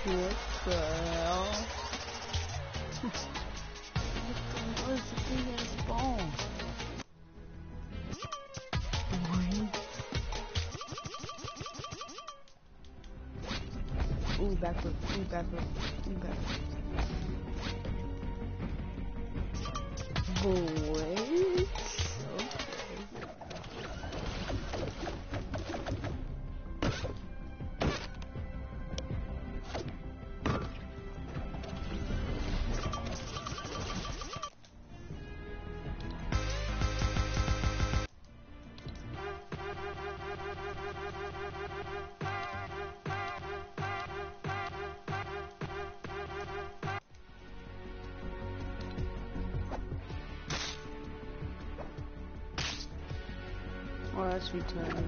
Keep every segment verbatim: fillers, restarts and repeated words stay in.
What the hell? What is the big ass ball? Ooh, backward, ooh, backward, ooh, backward. Boy. Oh, that's retarded.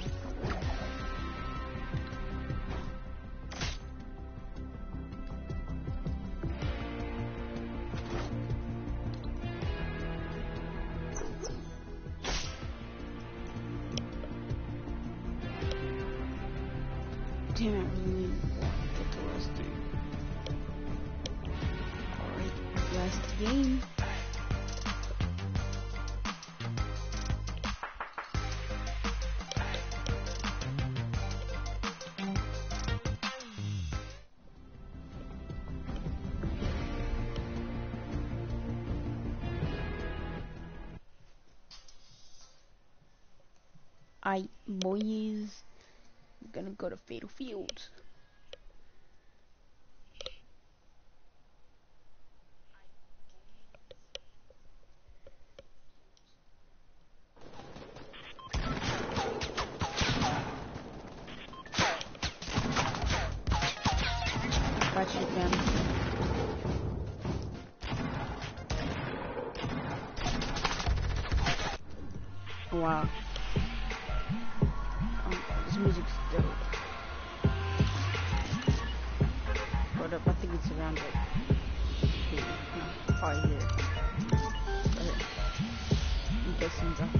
Damn it, really need to get the last game. Alright, last game. I boys gonna go to Fatal Fields. Got you, fam. Wow. This music's dope. Hold up, I think it's around like here. No, probably here. Right here. I'm guessing though.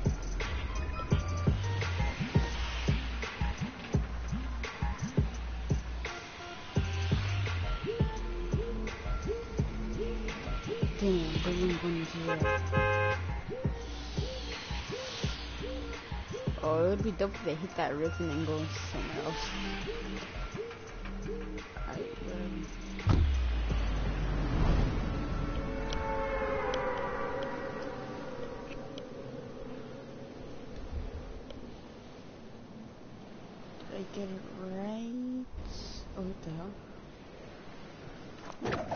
Damn, balloon going here. Oh, it would be dope if they hit that rip and then go somewhere else. Alright, um, did I get it right? Oh, what the hell?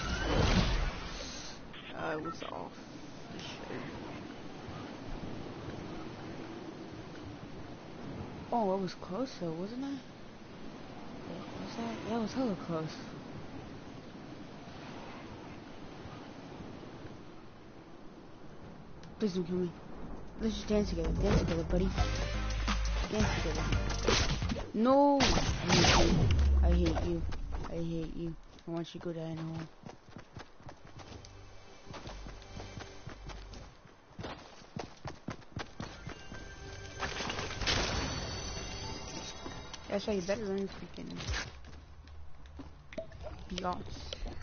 Uh, I was off for sure. Oh, I was close though, wasn't I? Yeah, was that? Yeah, I was hella close. Please don't kill me. Let's just dance together. Dance together, buddy. Dance together. No! I hate you. I hate you. I hate you. I want you to go down in a hole. That's why you better learn freaking yachts.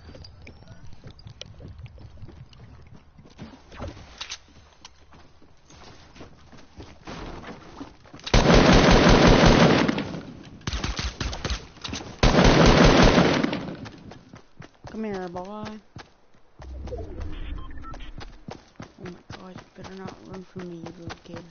Come here, boy. Oh my god, you better not run from me, you little kid.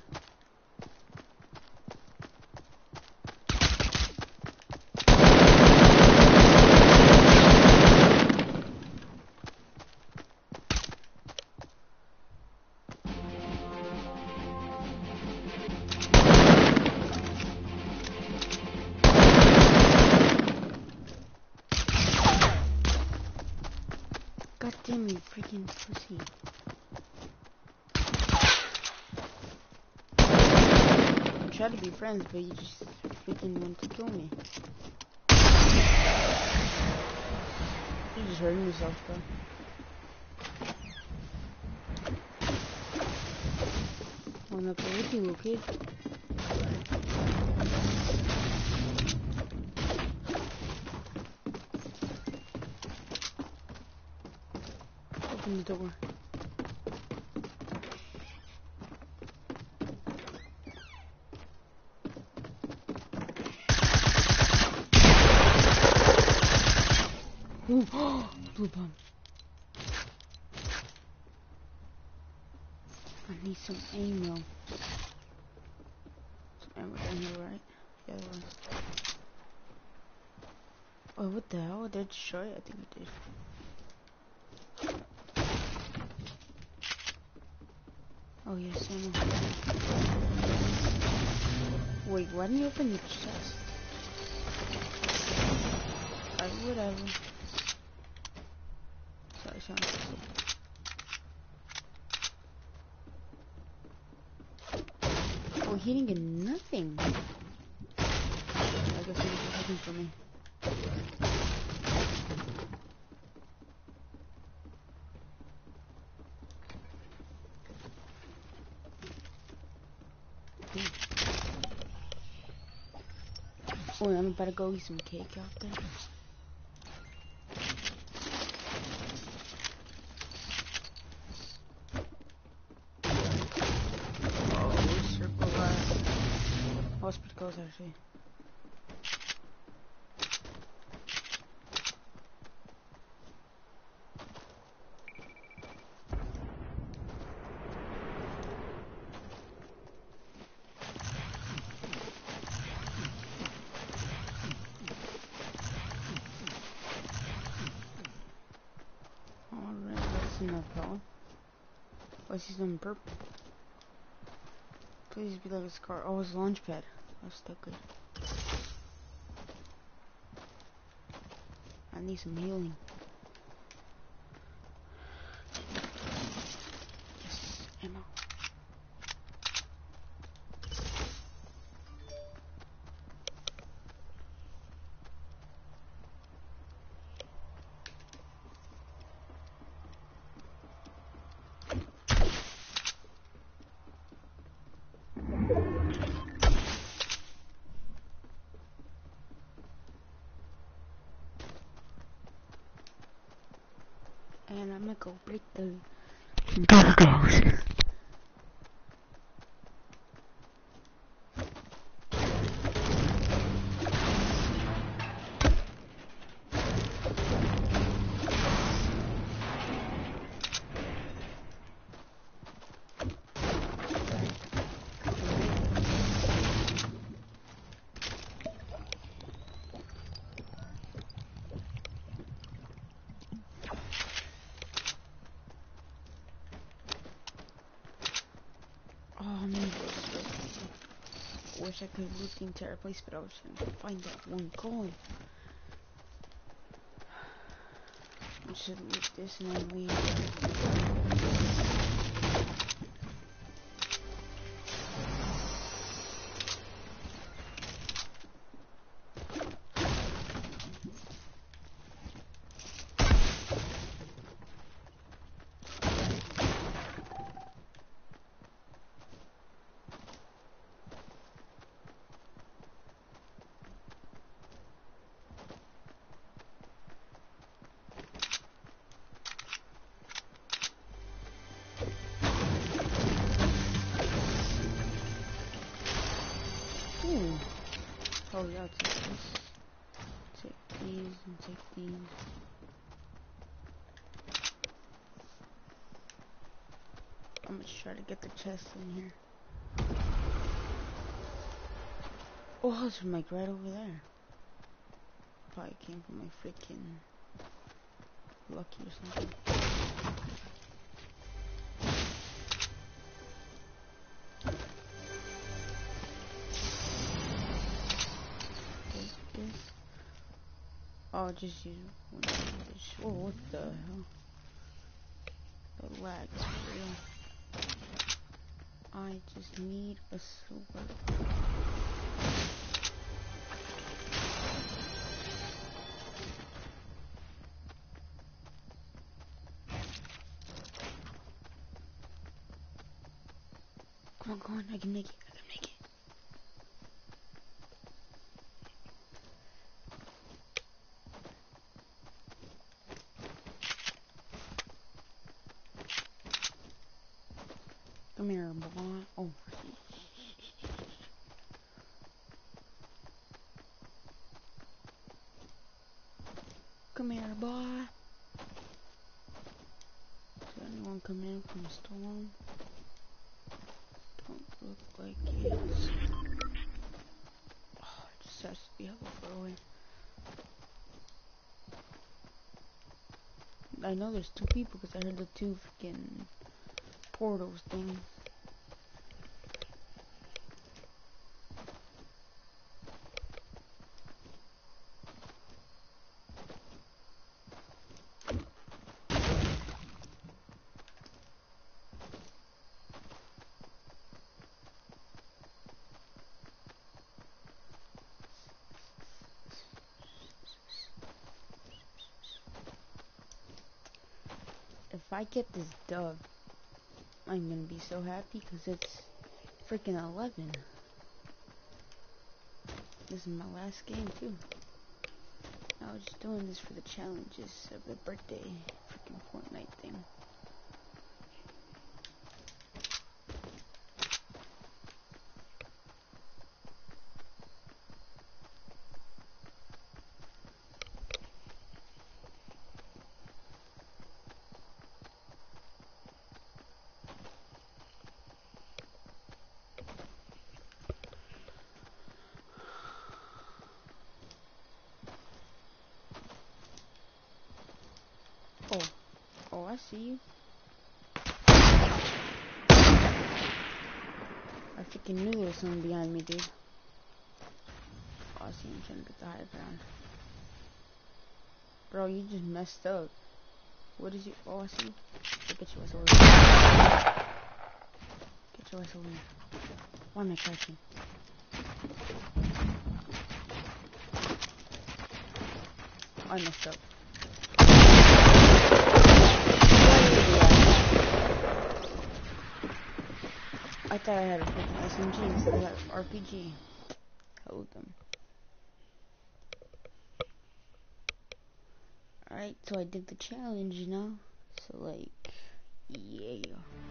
God damn you, freaking pussy. I tried to be friends, but you just freaking want to kill me. You just hurting yourself, bro. Wanna play with you, little kid? open the door. Ooh, blue bomb. I need some ammo. Some ammo down here, right? Yeah, there was. Oh, what the hell? Did I destroy it? I think it did. Oh, yes, ammo. Wait, why didn't you open the chest? Alright, whatever. Sorry, sorry. Oh, he didn't get nothing. I guess he was looking for me. Oh, I'm about to go eat some cake out there. Oh, circle left. Hospitals, actually. Why is he in purple? Please be like his car. Oh, his launch pad. That's still good. I need some healing. Yes, ammo. And I'm gonna go break the doors. Wish I could loot the entire place, but I was trying to find that one coin. I should loot this and then leave. Oh yeah, take this. Take these and take these. I'm gonna try to get the chest in here. Oh, it's from like right over there. Probably came from my freaking Lucky or something. Oh, just use one of this. Oh, what the hell? The lag is real. I just need a silver. Come on, come on, I can make it, I can make it. Come here, boy. Oh. Come here, boy. Is anyone coming in from the storm? Don't look like it. Oh, it just has to be hella far away. I know there's two people because I heard the two freaking portals thing. If I get this dub, I'm gonna be so happy because it's freaking eleven. This is my last game too. I was just doing this for the challenges of the birthday freaking Fortnite thing. Oh, oh, I see you. I freaking knew there was someone behind me, dude. Oh, I see him trying to get the high ground. Bro, you just messed up. What is you? Oh, I see you. Oh, get your ass over here. Get your ass over here. Why am I crashing? I messed up. I thought I had a freaking S M G instead of an R P G. Hold them. Alright, so I did the challenge, you know? So, like, yeah.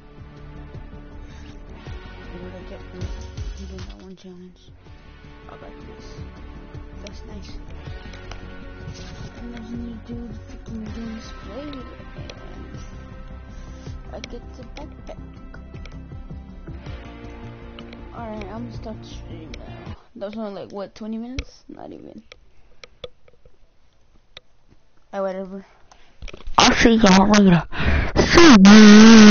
What did I get from doing that one challenge? I got this. That's nice. And there's a new dude freaking doing display, and I get the backpack. Alright, I'm gonna start the stream now. That was only like, what, twenty minutes? Not even. Alright, whatever. I'll see y'all later. See you.